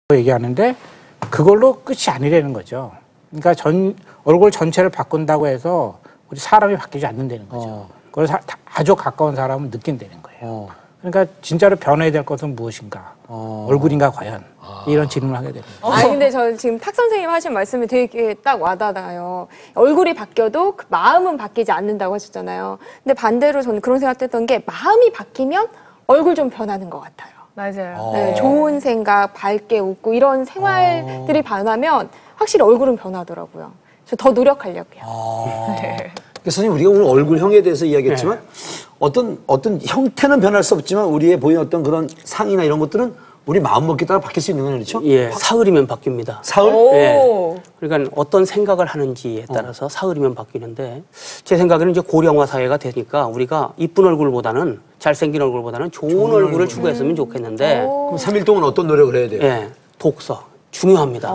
얘기하는데 그걸로 끝이 아니라는 거죠. 그러니까 얼굴 전체를 바꾼다고 해서 우리 사람이 바뀌지 않는다는 거죠. 그걸 아주 가까운 사람은 느낀다는 거예요. 그러니까 진짜로 변해야 될 것은 무엇인가? 얼굴인가 과연? 이런 질문을 하게 됩니다. 아니 근데 저 지금 탁 선생님 하신 말씀이 되게 딱 와닿아요. 얼굴이 바뀌어도 그 마음은 바뀌지 않는다고 하셨잖아요. 근데 반대로 저는 그런 생각했던 게 마음이 바뀌면 얼굴 좀 변하는 것 같아요. 맞아요. 네, 좋은 생각, 밝게 웃고 이런 생활들이 변하면 확실히 얼굴은 변하더라고요. 저 더 노력하려고요. 네. 선생님, 우리가 오늘 얼굴형에 대해서 이야기했지만 어떤 형태는 변할 수 없지만 우리의 보이는 어떤 그런 상이나 이런 것들은 우리 마음먹기에 따라 바뀔 수 있는 거죠, 그렇죠? 예, 사흘이면 바뀝니다. 사흘? 예. 그러니까 어떤 생각을 하는지에 따라서 사흘이면 바뀌는데 제 생각에는 이제 고령화 사회가 되니까 우리가 이쁜 얼굴보다는 잘생긴 얼굴보다는 좋은 얼굴을 추구했으면 좋겠는데 그럼 3일 동안 어떤 노력을 해야 돼요? 예, 독서 중요합니다.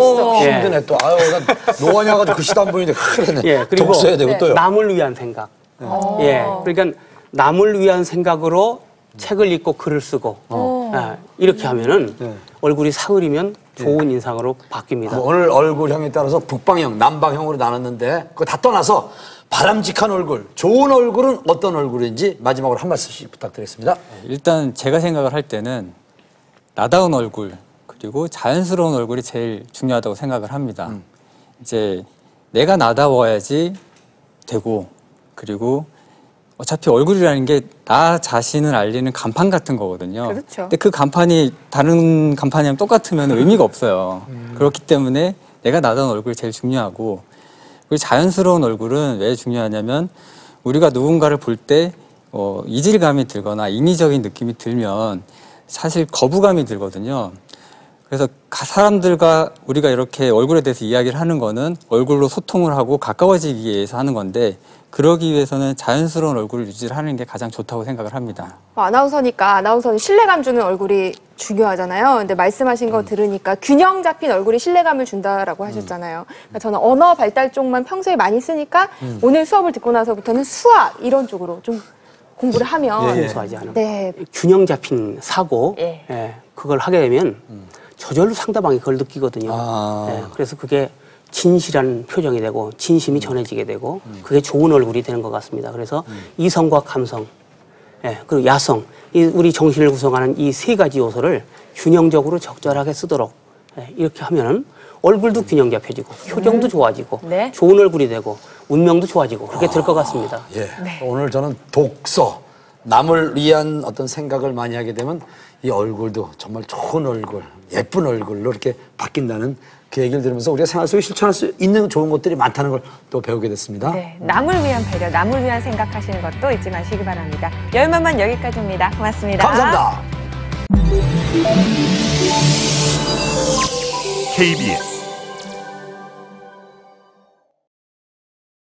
힘드네 또. 아유, 나 노안이어가지고 글씨도 안 보이는데 그러네. 예, 그리고 독서해야 되고 또요. 남을 위한 생각. 예, 그러니까 남을 위한 생각으로 책을 읽고 글을 쓰고 예, 이렇게 하면은 얼굴이 사흘이면 좋은 인상으로 바뀝니다. 오늘 얼굴형에 따라서 북방형, 남방형으로 나눴는데 그거 다 떠나서 바람직한 얼굴, 좋은 얼굴은 어떤 얼굴인지 마지막으로 한 말씀씩 부탁드리겠습니다. 일단 제가 생각을 할 때는 나다운 얼굴 그리고 자연스러운 얼굴이 제일 중요하다고 생각을 합니다. 이제 내가 나다워야지 되고 그리고 어차피 얼굴이라는 게 나 자신을 알리는 간판 같은 거거든요. 그렇죠. 근데 그 간판이 다른 간판이랑 똑같으면 의미가 없어요. 그렇기 때문에 내가 나다운 얼굴이 제일 중요하고 그리고 자연스러운 얼굴은 왜 중요하냐면 우리가 누군가를 볼 때 이질감이 들거나 인위적인 느낌이 들면 사실 거부감이 들거든요. 그래서 사람들과 우리가 이렇게 얼굴에 대해서 이야기를 하는 거는 얼굴로 소통을 하고 가까워지기 위해서 하는 건데 그러기 위해서는 자연스러운 얼굴을 유지를 하는 게 가장 좋다고 생각을 합니다. 아나운서니까 아나운서는 신뢰감 주는 얼굴이 중요하잖아요. 근데 말씀하신 거 들으니까 균형 잡힌 얼굴이 신뢰감을 준다라고 하셨잖아요. 그러니까 저는 언어 발달 쪽만 평소에 많이 쓰니까 오늘 수업을 듣고 나서부터는 수학 이런 쪽으로 좀 공부를 하면 용서하지 않은 균형 잡힌 사고 그걸 하게 되면 저절로 상대방이 그걸 느끼거든요. 그래서 그게 진실한 표정이 되고 진심이 전해지게 되고 그게 좋은 얼굴이 되는 것 같습니다. 그래서 이성과 감성 그리고 야성 우리 정신을 구성하는 이 세 가지 요소를 균형적으로 적절하게 쓰도록 이렇게 하면은 얼굴도 균형 잡혀지고 표정도 좋아지고 좋은 얼굴이 되고 운명도 좋아지고 그렇게 될 것 같습니다. 오늘 저는 독서, 남을 위한 어떤 생각을 많이 하게 되면 이 얼굴도 정말 좋은 얼굴, 예쁜 얼굴로 이렇게 바뀐다는 그 얘기를 들으면서 우리가 생활 속에 실천할 수 있는 좋은 것들이 많다는 걸 또 배우게 됐습니다. 네, 남을 위한 배려, 남을 위한 생각하시는 것도 잊지 마시기 바랍니다. 열만만 여기까지입니다. 고맙습니다. 감사합니다. KBS